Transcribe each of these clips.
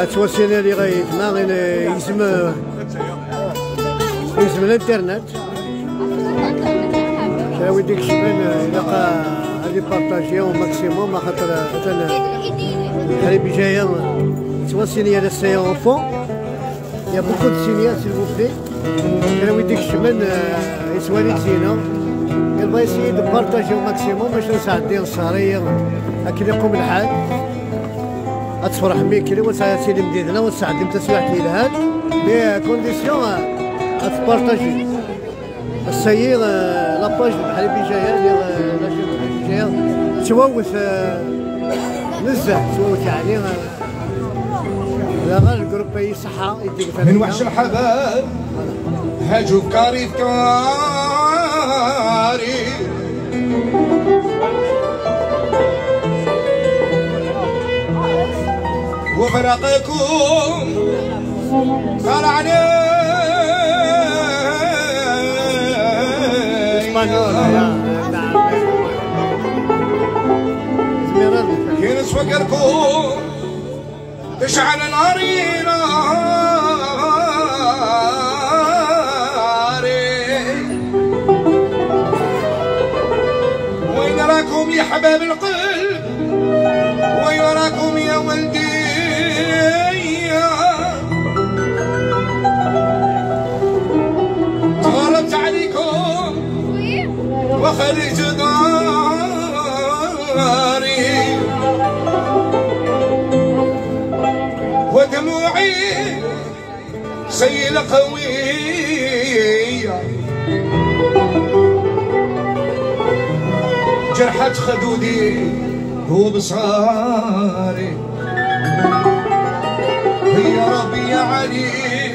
توصلنا لي غايتنا غير يسم الانترنت شراوي ديك الشبان يلقى هادي بارطاجيو ماكسيموم خاطر مثلا الحريبي جايه توصلني على السي اونفون يا بوكو دو سينيال سيل فو بلي شراوي ديك الشبان يسوالي زينه يبغى يسيي دو بارطاجيو ماكسيموم باش نساعد الصهريه هاكي يقوم الحال تفرح ميكري وسي لي مديدنا ونساعد تسويحتي لهاد بكونديسيون تبارطاجي السير لاباج الحريبي جايه جايه تووث نزه تووث يعني لا غير الجروب يصحى يديك من وحش الحباب هاجو كاري وفراقكم طلعني كي نسفكركم تشعل ناري وين راكم يا حباب القلب وين راكم يا ولدي تغربت عليكم وخرجت داري ودموعي سيل قوية جرحت خدودي هو بصاري يا ربي يا علي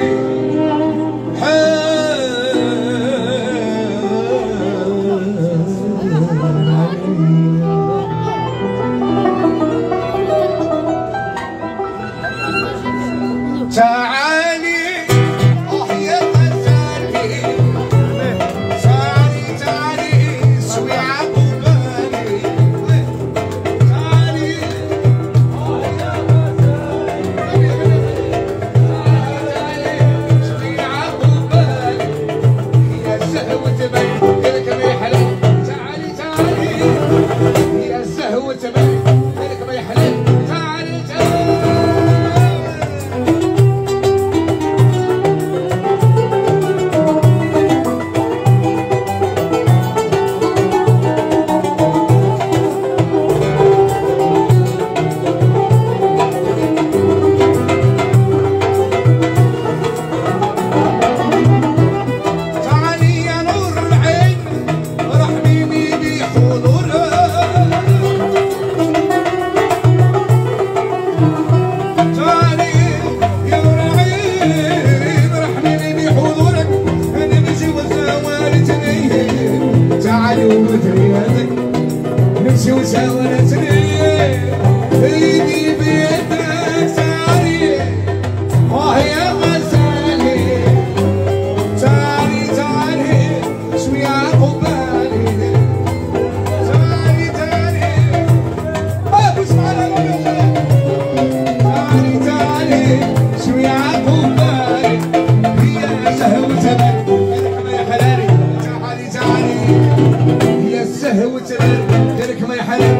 تعالي يا غزالي تعالي سوي عقبالي تعالي يا غزالي سوي عقبالي يا الزهوة بين لك ما يحلى تعالي يا الزهوة بين لك ما يحلى تعالي نمشي وساورتني ايدي بيدك تعالي يا غزالي تعالي شوية عقبالي تعالي اسمع تعالي شوية عقبالي هي سهوة بك يا حلالي تعالي هي السهوة ديرك ما يحلم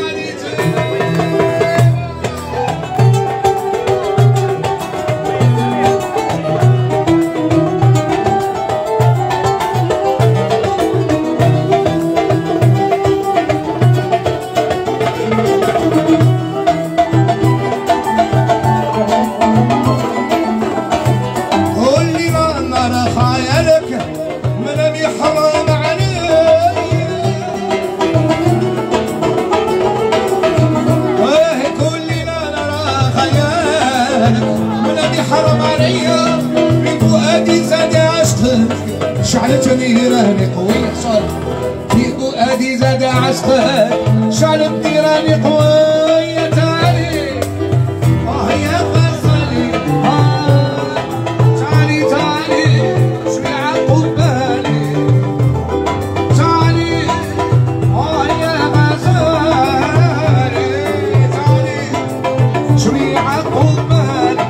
قول لي ما نرى خيالك من يحرم حرم عليا من فؤادي زاد عشقك شعلت نيراني قوية صار في فؤادي زاد عشقك شعلت نيراني قوية تعالي يا غزالي تعالي شوي عقبالي تعالي يا غزالي تعالي شوي عقبالي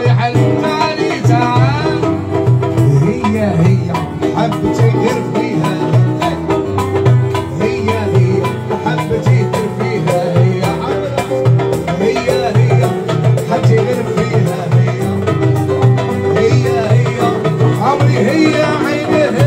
عمري حلماني تعال هي حبتي دير فيها هي حبتي دير فيها هي عمري هي حبتي دير فيها هي عمري هي عينها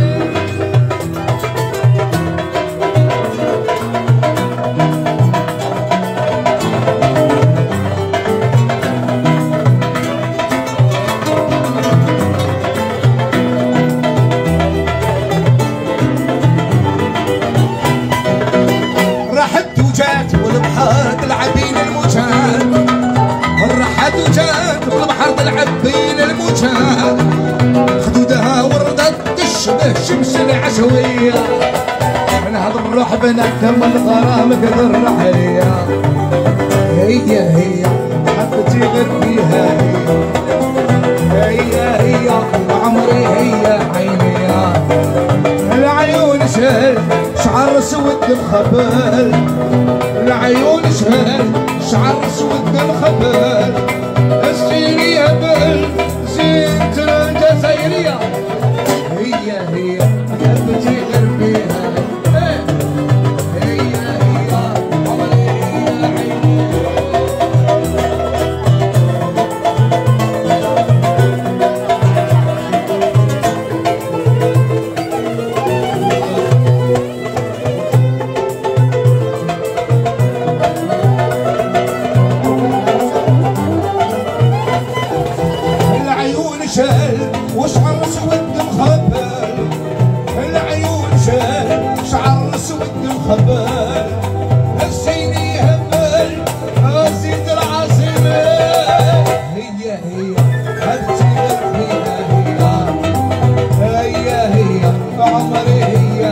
والبحر تلعب بين الموجات راحت وجات والبحر تلعب بين الموجات خدودها وردت تشبه شمس العشوية من هذا الروح بندم الغرام كثر رحلية هي حبتي غير فيها هي عمري هي عيني العيون شهل شعر سود الخبل العيون شهل شعر سود الخبل السيري هبل زينة الجزائرية هي حبتي غير فيها هي عمري هي عيني وشعر سود مخبل العيون شال شعر سود مخبل السيني هبل زيد العاصمة هي حبتي فيها هي عمري هي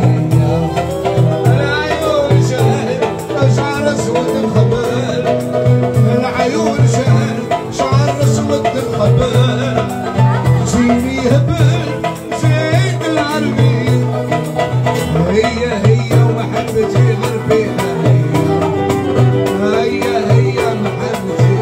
العيون شال شعر سود مخبل العيون شال شعر سود مخبل سيني هبل زيد العربي هي ومحبتي غير فيها هي محبتي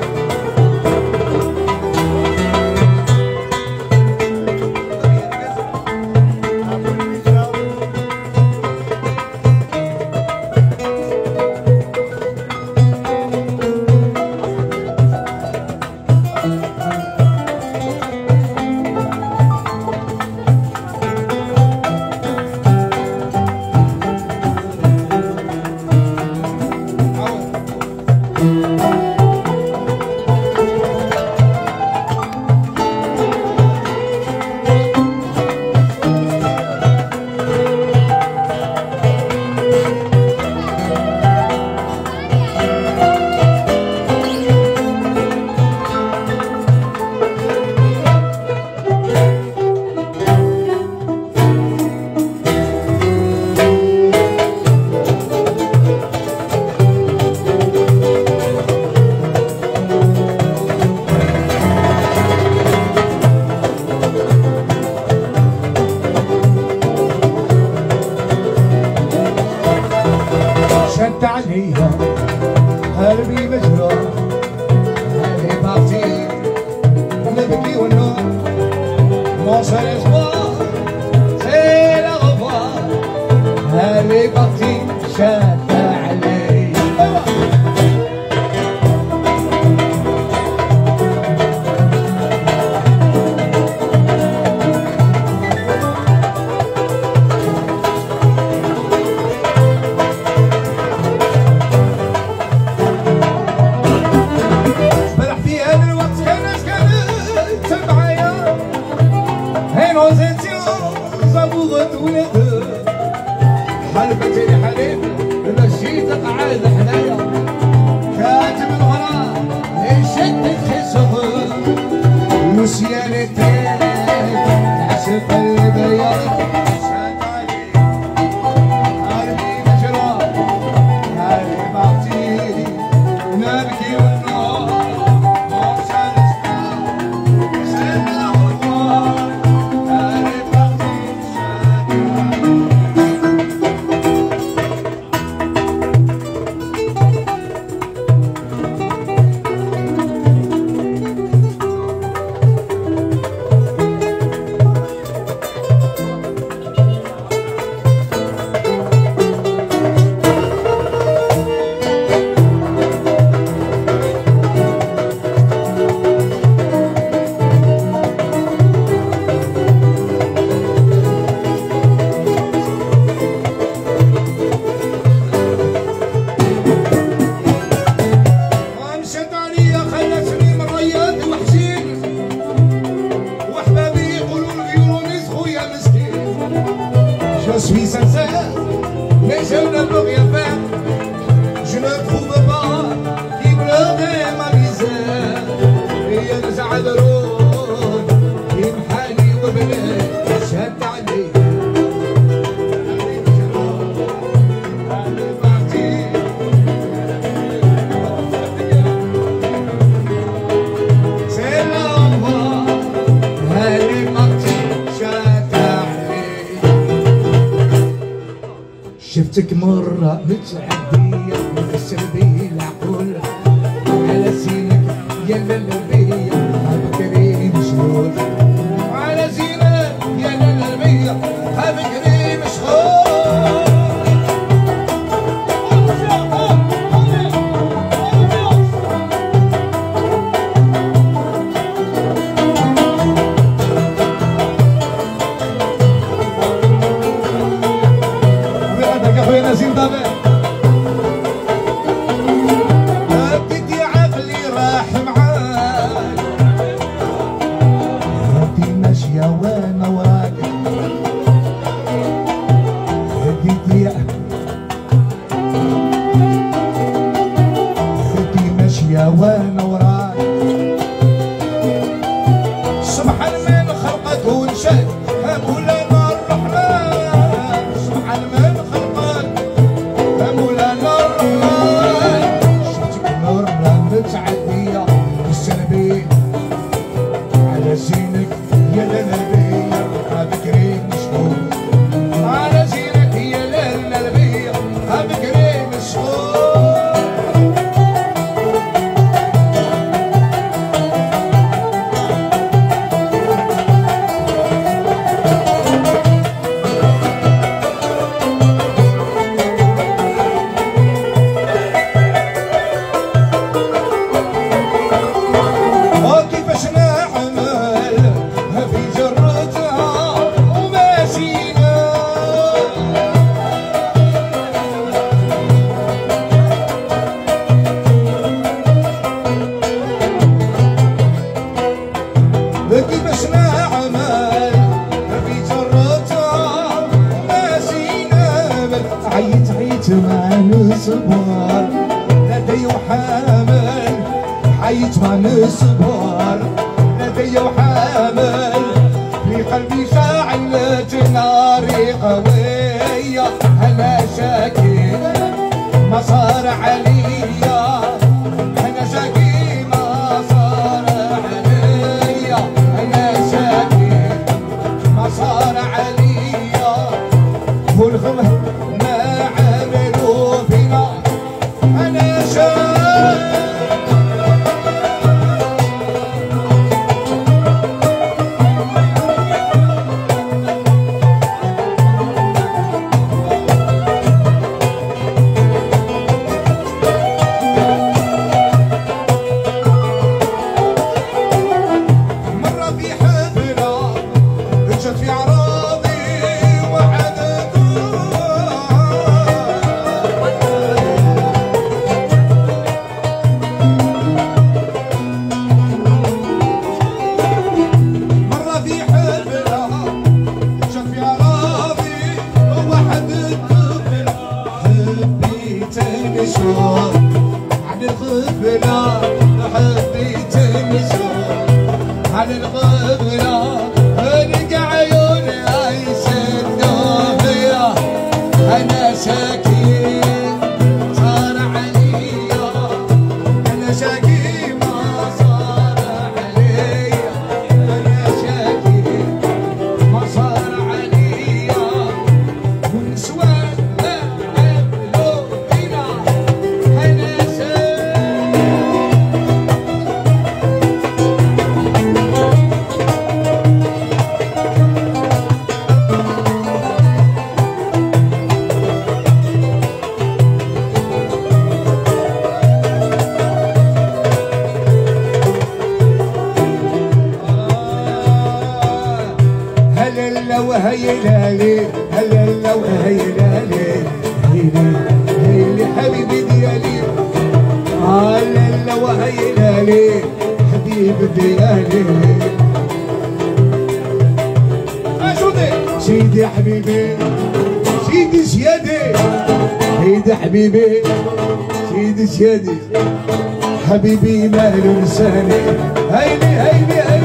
عليها قلبي مجروح هذه بارتي نبكي والنور موصل اسبوع سي لغفار هذه بارتي شافة علي حلفتي الحليب مشيتك عاد حنايا كاتب الغرام يشدك خصه نسيانتك تعشق البياض شاد علي قلبي مجروح هذه بعطي نبكي والنور موصل اسمع سن الغفار هذه بعطي يكون يمحالي وبلاد شاد علي شفتك مرة متعدية وتسربي العقول على زينك يا للبية بكري مشغول على زينك يا للبية بكري مشغول بدي عقلي راح معاك هدي ماشية وانا وراك هدي ماشية وانا وراك سبحان من خلقك ونشأت مولانا الرحمن سبحان من خلقك مولانا الرحمن شفتك مرة متعدية بالسلبية على زينك يا للبية بكري مشغول على زينك يا للبية بكري مشغول كيفاش نعمل في جرتها ماشي نامل عيت مع نصبر لدي وحامل عيت مع نصبر لدي وحامل في قلبي شاعلة ناري قوية أنا شاكي ما صار عليا أنا شاكي ما صار عليا أنا شاكي ما صار عليا والغمه ما عملوا فينا أنا شاكي على الغبرة حبيت نشوف على الغبرة نلقى عيوني يسدوا فيا أنا شاكي صار عليا أنا شاكي ما صار عليا أنا شاكي ما صار عليا ونسوان وهيلالي هلا وهيلالي هيلي حبيبي ديالي هلا وهيلالي حبيبي ديالي سيدي حبيبي سيدي سيادي سيدي حبيبي سيدي سيادي حبيبي ماله لساني هيلي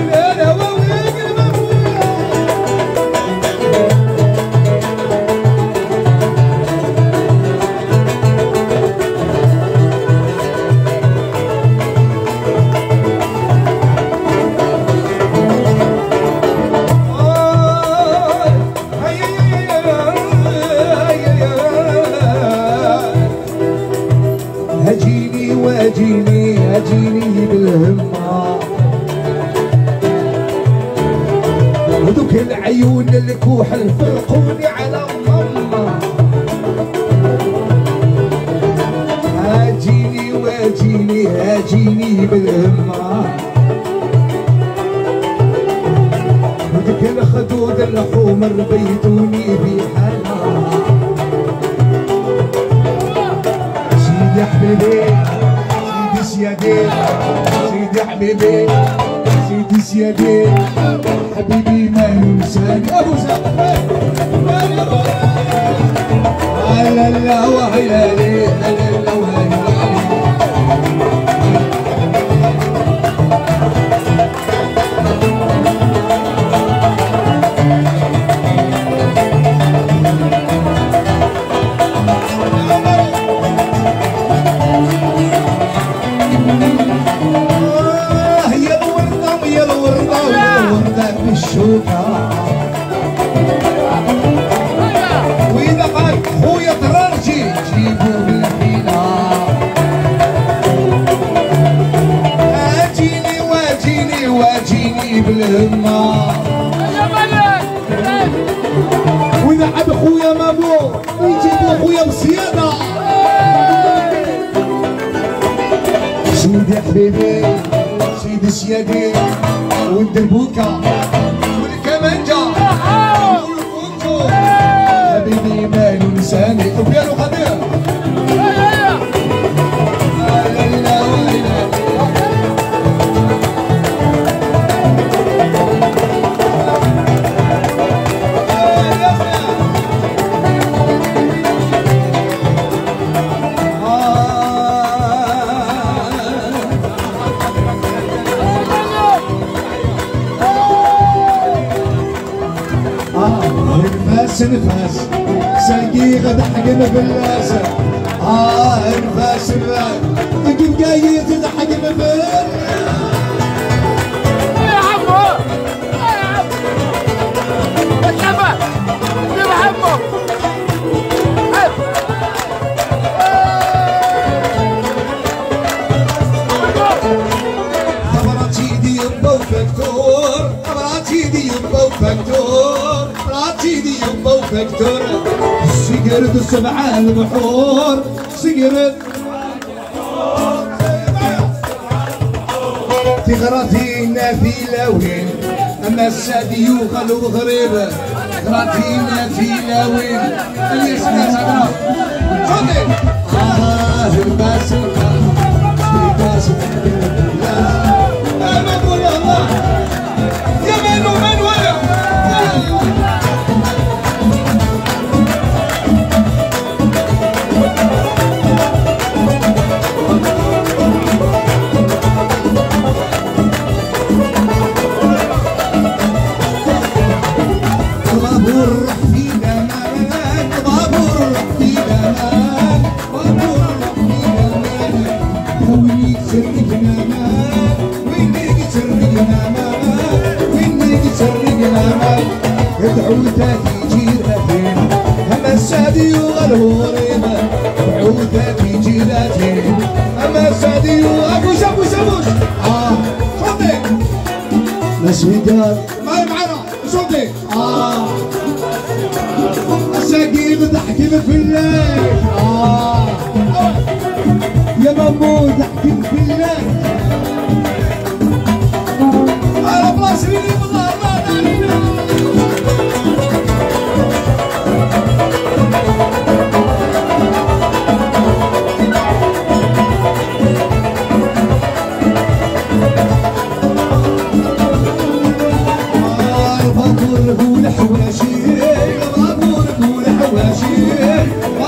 والعيون الكحل فرقوني على ماما. هاجيني واجيني هاجيني بالهمة، ودك الخدود الحمر بيتوني في حالها. سيدي حبيبي سيدي سيادي، سيدي حبيبي سيدي سيادي، حبيبي ما ينساني. ابو سقف لا لا وهلالي لا لا وهلالي. وإذا قال خويا طرارجي جيبوا بالحيلة. اجيني واجيني واجيني بالهمة، وإذا حب خويا مامو يجيبوا خويا بصيادة. سيدي حبيبي سيدي سيادي والدربوكة والكمانجة والفوتو، حبيبي ما ينساني. طب يا قدير نفاس نفاس ساقي غدا حقنا باللاسة. نفاس نفاس تجيب قايد تضحكنا باللاسة. يا عمو يا عمو اتلفى يا عمو. خبرات سيدي يبا وفكتور، خبرات سيدي يبا وفكتور، سيدي يبا وفكتور. سيقرد السبعة البحور سيقرد في غراتينا في لاوين، اما السادي يوغل وغريب غراتينا في لاوين. اللي سمعت هذا خذي الباس الباس يا من ولا الله يا من ومن ولا عودتي جيرتين اما السادي والغريبة، عودتي جيرتين اما السادي ابوش ابوش ابوش. صوتي ناس ودار ما معنا صوتي. الساقي ضحكي في الليل. يا مامو ضحكي في الليل. على بلاص اللي والله الله علينا.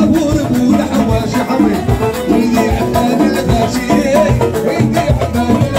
حواشي حوي ويدي حبان الغاشي ويدي حبان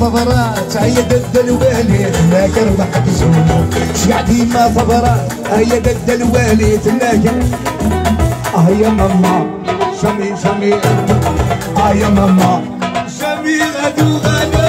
صبرات هي دد الوالد لكن ضحك زمو شيعتي ما صبرات هي دد الوالد لكن يا ماما شمي شمي يا ماما شمي غدو غدو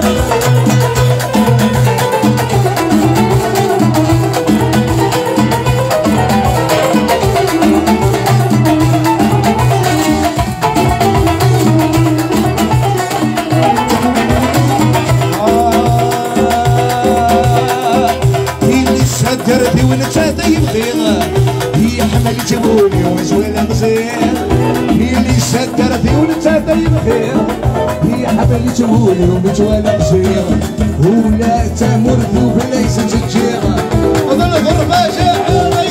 درتي ونتاتي بخير هي حمل جبوني ومزويلة مزير هي اللي سدرتي ونتاتي بخير هي حمل جبوني ومزويلة مزير ولا تمر ذوب ليس تجير وظل غربة شاعر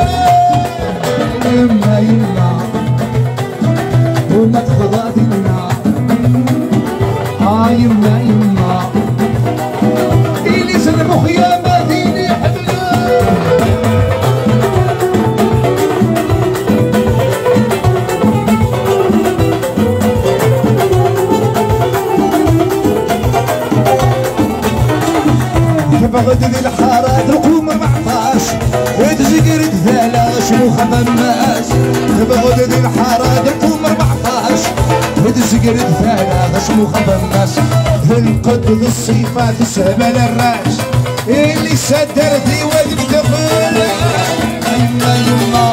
يما يما وما تخضعتنا يما يما إلي سلم خياماتيني حبل تبغد ذي الحارات القوم معطاش تزقر الثلاش وخماش تبغد ذي الحارات القوم معطاش تزقر الثلاش وخماش القد الصفات السهبل الراش اللي سدرتي وادك تقول يما يما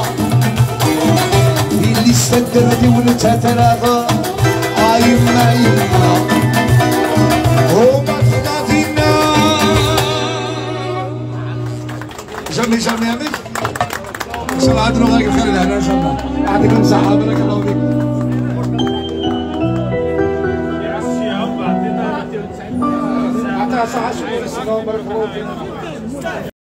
اللي سدرتي وانت تلاغى يما يما وما تخطينا جمي جمي يا ميك ان شاء الله عاد نغاك الخير لهنا ان شاء الله يعطيكم الصحة بارك الله فيك صحة شكرا بارك الله فيك